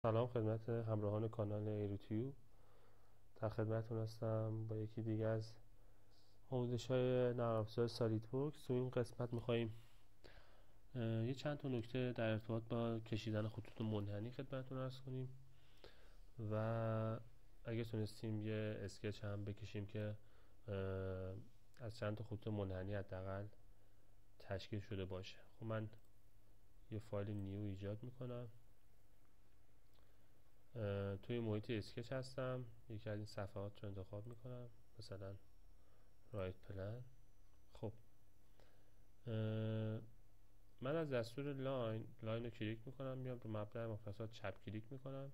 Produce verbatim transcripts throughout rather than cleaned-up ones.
سلام خدمت همراهان کانال ایروتیوب. در خدمتتون هستم با یکی دیگه از آموزش های نرم افزار سالیدورکس. تو این قسمت میخواییم یه چند تا نکته در ارتباط با کشیدن خطوط منحنی خدمتتون عرض کنیم و اگه تونستیم یه اسکچ هم بکشیم که از چند تا خطوط منحنی حداقل تشکیل شده باشه. خب من یه فایل نیو ایجاد میکنم. توی محیط اسکچ هستم، یکی از این صفحات رو انتخاب میکنم، مثلا رایت پلن. خب من از دستور لاین لاین رو کلیک میکنم، میام رو مبدأ مختصات چپ کلیک میکنم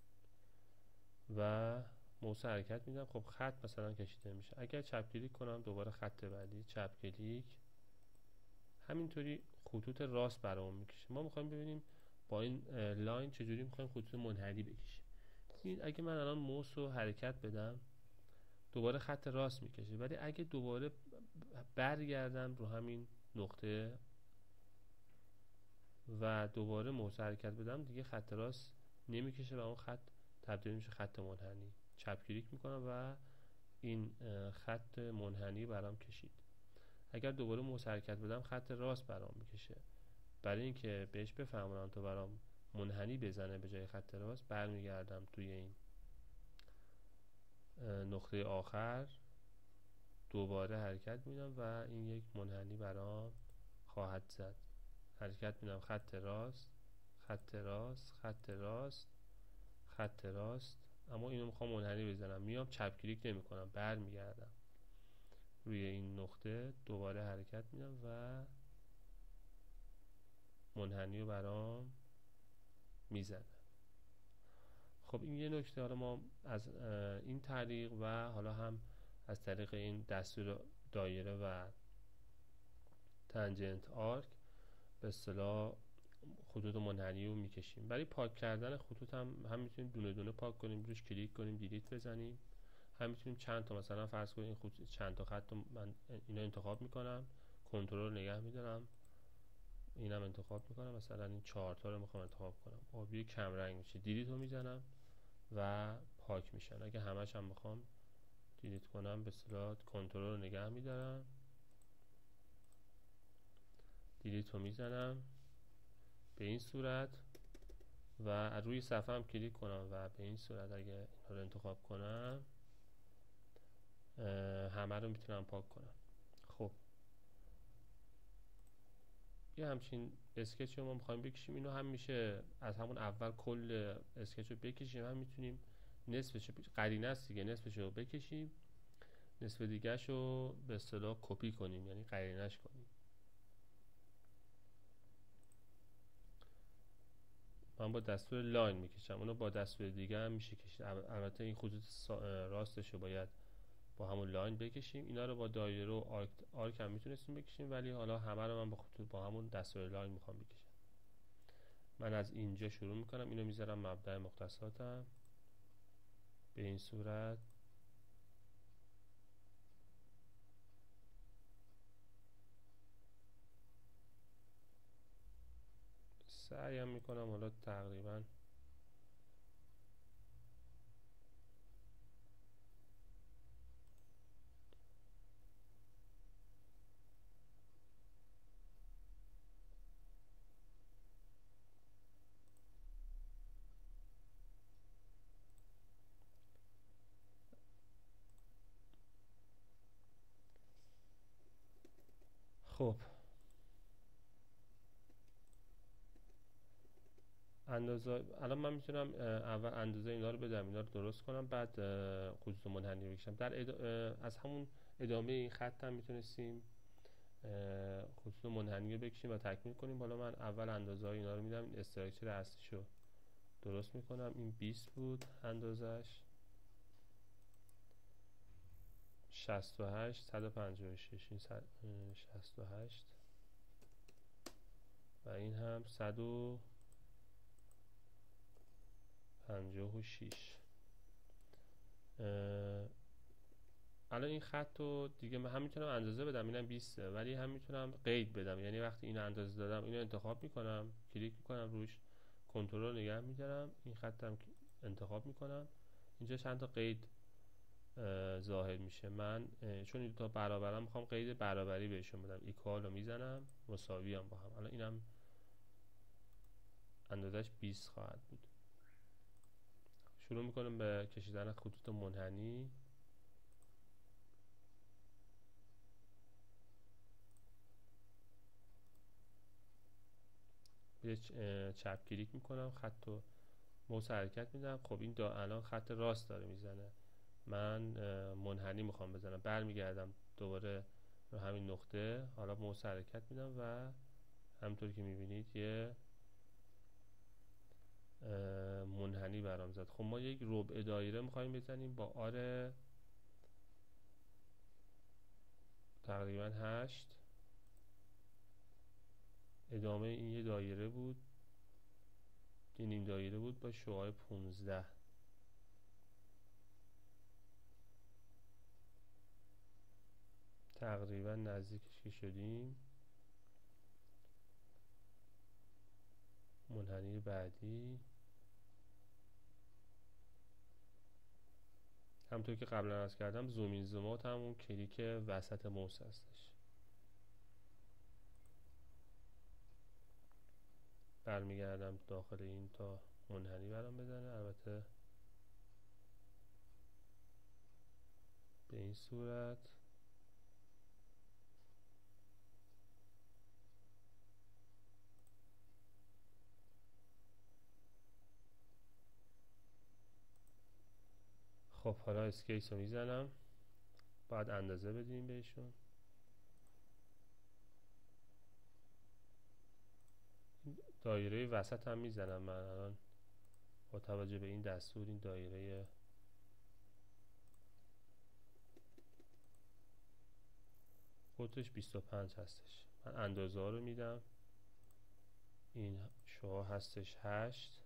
و موس حرکت میدم. خب خط مثلا کشیده میشه. اگر چپ کلیک کنم دوباره خط بعدی، چپ کلیک، همینطوری خطوط راست برامون میکشه. ما میخوایم ببینیم با این لاین چجوری میخوایم خطوط منحنی بکشیم. این اگه من الان موس رو حرکت بدم دوباره خط راست میکشه، ولی اگه دوباره برگردم رو همین نقطه و دوباره موس حرکت بدم دیگه خط راست نمیکشه و اون خط تبدیل میشه خط منحنی. چپ کلیک میکنم و این خط منحنی برام کشید. اگر دوباره موس حرکت بدم خط راست برام میکشه. برای اینکه بهش بفهمونم تو برام منحنی بزنه به جای خط راست، برمیگردم توی این نقطه آخر، دوباره حرکت میدم و این یک منحنی برام خواهد زد. حرکت میدم خط راست، خط راست، خط راست، خط راست، اما اینو میخوام منحنی بزنم. میام چپ کلیک نمی کنم، بر میگردم روی این نقطه، دوباره حرکت میدم و منحنی رو برام میزنه. خب این یه نکته. حالا ما از این طریق و حالا هم از طریق این دستور دایره و تنجنت آرک به اصطلاح خطوط منحنی رو میکشیم. برای پاک کردن خطوط هم هم میتونیم دونه دونه پاک کنیم، روش کلیک کنیم، دیلیت بزنیم. هم میتونیم چند تا، مثلا فرض کنیم این خطوط چند تا خط من اینو انتخاب میکنم، کنترل نگه میدارم، اینم انتخاب میکنم، مثلا این چهار تا رو میخوام انتخاب کنم، آبی کم رنگ میشه، دیلیت رو میزنم و پاک میشن. اگه همش هم میخوام دیلیت کنم به اصطلاح کنترل رو نگه میدارم، دیلیت رو میزنم به این صورت و روی صفحه هم کلیک کنم و به این صورت اگه اینا رو انتخاب کنم همه رو میتونم پاک کنم. خب یه همچین اسکچ رو ما میخوایم بکشیم. اینو هم میشه از همون اول کل اسکچ رو بکشیم، هم میتونیم نصفش قرینه است دیگه، نصفش رو بکشیم، نصف دیگه‌ش رو به اصطلاح کپی کنیم، یعنی قرینه‌اش کنیم. من با دستور لاین میکشم، اونو با دستور دیگه هم میشه کشید. البته این خطوط راستش رو باید با همون لاین بکشیم. اینا رو با دایره و آرک, آرک هم میتونستیم بکشیم، ولی حالا همه رو من با خطوط با همون دستور لاین میخوام بکشم. من از اینجا شروع میکنم، اینو میذارم مبدأ مختصاتم به این صورت. سعیم میکنم حالا تقریبا خب اندازه الان من میتونم اول اندازه اینا رو بدم، اینا رو درست کنم، بعد خطوط منحنی بکشم. در اد... از همون ادامه این خط هم میتونستیم خطوط منحنی رو بکشیم و تکمیل کنیم. حالا من اول اندازه های اینا رو میدم، این استراکچر اصلیشو درست میکنم. این بیست بود اندازش، شصت و هشت، صد و پنجاه و شش، این شصت و هشت و این هم صد و پنجاه و شش. الان این خط رو دیگه من هم میتونم اندازه بدم، اینم بیست، ولی هم میتونم قید بدم، یعنی وقتی اینو اندازه دادم اینو انتخاب میکنم، کلیک میکنم روش، کنترل رو نگه میدارم، این خطم انتخاب میکنم. اینجا چند تا قید ظاهر میشه. من چون این دو تا برابرم میخوام قید برابری بهشون بدم، ایکوال رو میزنم، مساوی هم با هم. الان اینم اندازش بیست خواهد بود. شروع میکنم به کشیدن خطوط منحنی. یه چپ کلیک میکنم، خط رو موس حرکت میدم. خب این دا الان خط راست داره میزنه، من منحنی میخوام بزنم. برمیگردم دوباره رو همین نقطه، حالا موس حرکت میدم و همونطور که میبینید یه منحنی برام زد. خب ما یک ربع دایره میخوایم بزنیم با آر تقریبا هشت. ادامه این یه دایره بود، یه نیم دایره بود با شعاع پونزده. تقریبا نزدیکش که شدیم. منحنی بعدی همونطور که قبلا عرض کردم زوم این زوم اوت همون کلیک وسط موس هستش. برمیگردم داخل این تا منحنی برام بزنه. البته به این صورت. خب حالا اسکیس رو میزنم، باید اندازه بدیم بهشون. دایره وسط هم میزنم من الان با توجه به این دستور. این دایره قطرش بیست و پنج هستش. من اندازه ها رو میدم. این شعاع هستش هشت.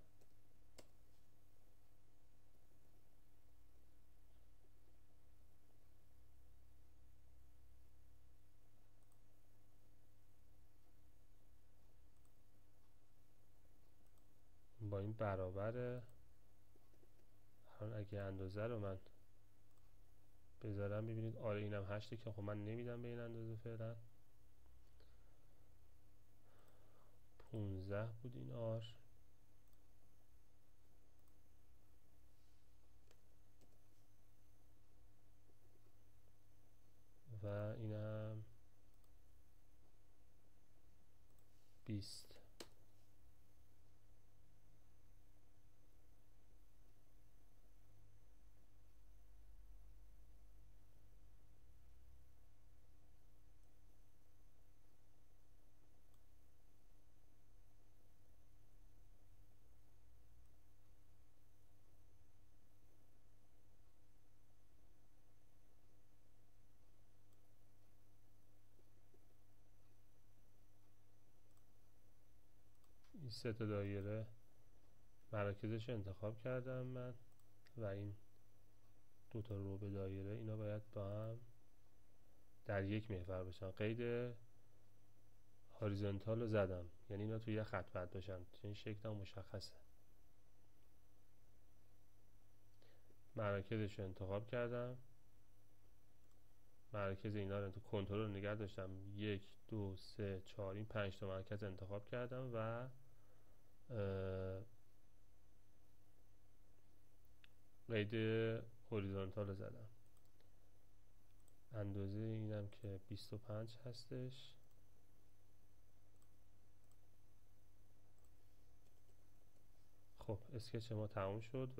با این برابره. الان اگه اندازه رو من بذارم ببینید آره اینم هشته که خب من نمیدم به این اندازه فعلا. پونزده بود این آر. و اینم بیست. این سه تا دایره مراکزش انتخاب کردم من و این دو تا ربع دایره اینا باید با هم در یک محور بشن. قید هوریزونتال رو زدم، یعنی اینا توی یه خط باید باشن. این شکل هم مشخصه. مراکزش رو انتخاب کردم، مرکز اینا رو تو کنترل رو نگه داشتم. یک دو سه چهار این پنج تا مرکز انتخاب کردم و قید هوریزونتال رو زدم. اندازه اینم که بیست و پنج هستش. خب اسکچ ما تموم شد.